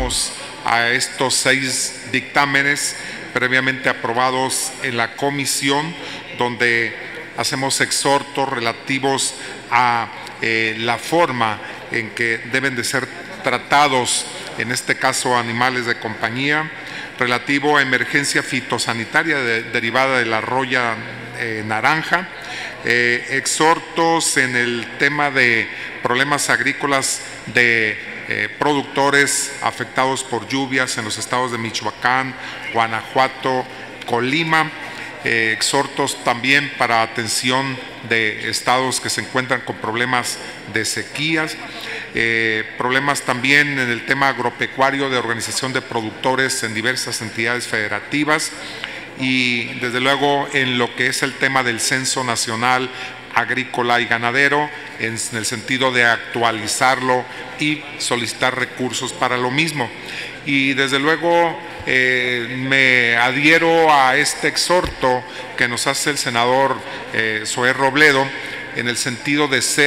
sumamos a estos 6 dictámenes previamente aprobados en la comisión, donde hacemos exhortos relativos a la forma en que deben de ser tratados, en este caso animales de compañía, relativo a emergencia fitosanitaria derivada de la roya naranja, exhortos en el tema de problemas agrícolas de productores afectados por lluvias en los estados de Michoacán, Guanajuato, Colima, exhortos también para atención de estados que se encuentran con problemas de sequías, problemas también en el tema agropecuario de organización de productores en diversas entidades federativas y desde luego en lo que es el tema del censo nacional agrícola y ganadero, en el sentido de actualizarlo y solicitar recursos para lo mismo. Y desde luego me adhiero a este exhorto que nos hace el senador Zoé Robledo, en el sentido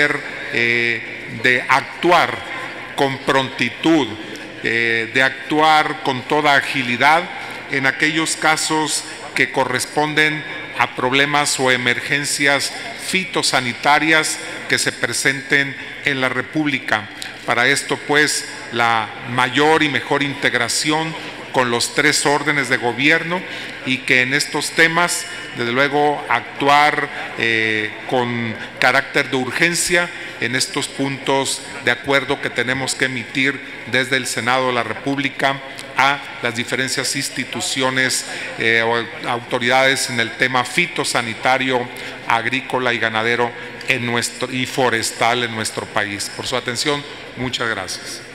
de actuar con prontitud, de actuar con toda agilidad en aquellos casos que corresponden a problemas o emergencias fitosanitarias que se presenten en la República. Para esto, pues, la mayor y mejor integración con los 3 órdenes de gobierno y que en estos temas, desde luego, actuar con carácter de urgencia en estos puntos de acuerdo que tenemos que emitir desde el Senado de la República a las diferentes instituciones o autoridades en el tema fitosanitario, agrícola y ganadero y forestal en nuestro país. Por su atención, muchas gracias.